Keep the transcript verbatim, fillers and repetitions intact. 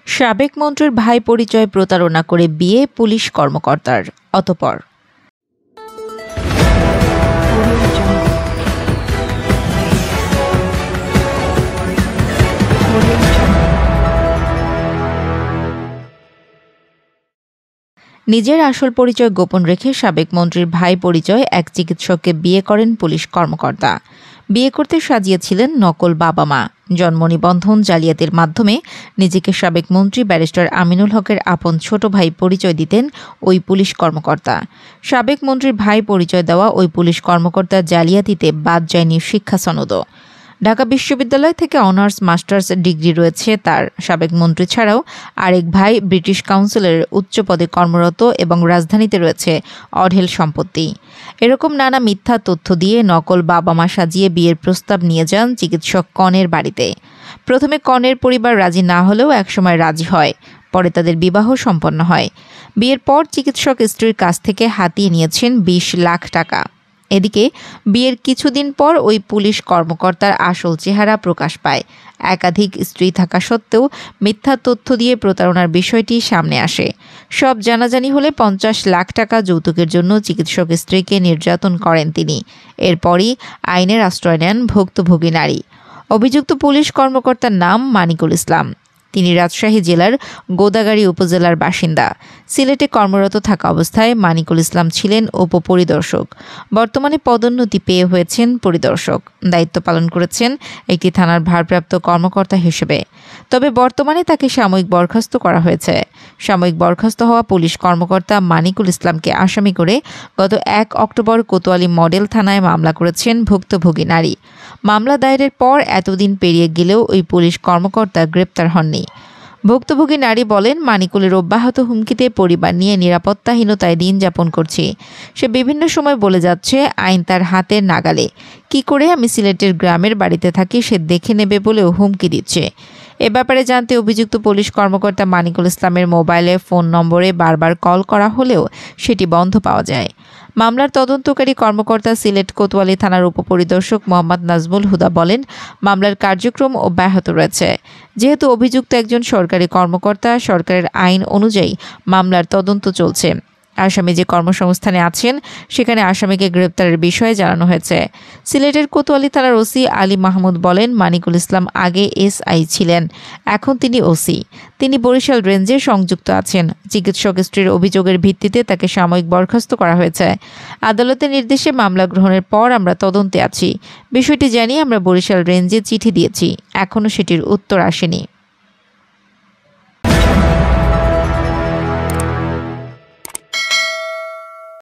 সাবেক মন্ত্রীর ভাই পরিচয় প্রতারণা করে বিয়ে পুলিশ কর্মকর্তার। অতঃপর নিজের আসল পরিচয় গোপন রেখে সাবেক মন্ত্রীর ভাই পরিচয় এক চিকিৎসককে বিয়ে করেন পুলিশ কর্মকর্তা। বিয়ে করতে সাজিয়েছিলেন নকল বাবা মা। জন্ম নিবন্ধন জালিয়াতির মাধ্যমে নিজেকে সাবেক মন্ত্রী ব্যারিস্টার আমিনুল হকের আপন ছোট ভাই পরিচয় দিতেন ওই পুলিশ কর্মকর্তা। সাবেক মন্ত্রীর ভাই পরিচয় দেওয়া ওই পুলিশ কর্মকর্তার জালিয়াতিতে বাদ যায়নি শিক্ষা সনদও। ঢাকা বিশ্ববিদ্যালয় থেকে অনার্স মাস্টার্স ডিগ্রি রয়েছে তার। সাবেক মন্ত্রী ছাড়াও আরেক ভাই ব্রিটিশ কাউন্সিলের উচ্চ পদে কর্মরত এবং রাজধানীতে রয়েছে অঢেল সম্পত্তি। এরকম নানা মিথ্যা তথ্য দিয়ে নকল বাবা মা সাজিয়ে বিয়ের প্রস্তাব নিয়ে যান চিকিৎসক কনের বাড়িতে। প্রথমে কনের পরিবার রাজি না হলেও একসময় রাজি হয়। পরে তাদের বিবাহ সম্পন্ন হয়। বিয়ের পর চিকিৎসক স্ত্রীর কাছ থেকে হাতিয়ে নিয়েছেন বিশ লাখ টাকা। এদিকে বিয়ের কিছুদিন পর ওই পুলিশ কর্মকর্তার আসল চেহারা প্রকাশ পায়। একাধিক স্ত্রী থাকা সত্ত্বেও মিথ্যা তথ্য দিয়ে প্রতারণার বিষয়টি সামনে আসে। সব জানাজানি হলে পঞ্চাশ লাখ টাকা যৌতুকের জন্য চিকিৎসক স্ত্রীকে নির্যাতন করেন তিনি। এরপরই আইনের আশ্রয় নেন ভুক্তভোগী নারী। অভিযুক্ত পুলিশ কর্মকর্তার নাম মানিকুল ইসলাম। তিনি রাজশাহী জেলার গোদাগাড়ী উপজেলার বাসিন্দা। সিলেটে কর্মরত থাকা অবস্থায় মানিকুল ইসলাম ছিলেন উপপরিদর্শক। বর্তমানে পদোন্নতি পেয়ে হয়েছেন পরিদর্শক। দায়িত্ব পালন করেছেন একটি থানার ভারপ্রাপ্ত কর্মকর্তা হিসেবে। তবে বর্তমানে তাকে সাময়িক বরখাস্ত করা হয়েছে। সাময়িক বরখাস্ত হওয়া পুলিশ কর্মকর্তা মানিকুল ইসলামকে আসামি করে গত এক অক্টোবর কোতোয়ালি মডেল থানায় মামলা করেছেন ভুক্তভোগী নারী। মামলা দায়েরের পর এতদিন পেরিয়ে গেলেও ওই পুলিশ কর্মকর্তা গ্রেপ্তার হননি। ভুক্তভোগী নারী বলেন, মানিকুলের অব্যাহত হুমকিতে পরিবার নিয়ে নিরাপত্তাহীনতায় দিন যাপন করছি। সে বিভিন্ন সময় বলে যাচ্ছে আইন তার হাতের নাগালে। কি করে আমি সিলেটের গ্রামের বাড়িতে থাকি সে দেখে নেবে বলেও হুমকি দিচ্ছে। এ ব্যাপারে জানতে অভিযুক্ত পুলিশ কর্মকর্তা মানিকুল ইসলামের মোবাইলে ফোন নম্বরে বারবার কল করা হলেও সেটি বন্ধ পাওয়া যায়। মামলার তদন্তকারী কর্মকর্তা সিলেট কোতোয়ালি থানার উপপরিদর্শক মোহাম্মদ নাজমুল হুদা বলেন, মামলার কার্যক্রম অব্যাহত রয়েছে। যেহেতু অভিযুক্ত একজন সরকারি কর্মকর্তা, সরকারের আইন অনুযায়ী মামলার তদন্ত চলছে। আসামি যে কর্মসংস্থানে আছেন সেখানে আসামিকে গ্রেপ্তারের বিষয়ে জানানো হয়েছে। সিলেটের কোতোয়ালি থানার ওসি আলী মাহমুদ বলেন, মানিকুল ইসলাম আগে এসআই ছিলেন, এখন তিনি ওসি। তিনি বরিশাল রেঞ্জে সংযুক্ত আছেন। চিকিৎসক স্ত্রীর অভিযোগের ভিত্তিতে তাকে সাময়িক বরখাস্ত করা হয়েছে। আদালতের নির্দেশে মামলা গ্রহণের পর আমরা তদন্তে আছি। বিষয়টি জানিয়ে আমরা বরিশাল রেঞ্জে চিঠি দিয়েছি, এখনও সেটির উত্তর আসেনি।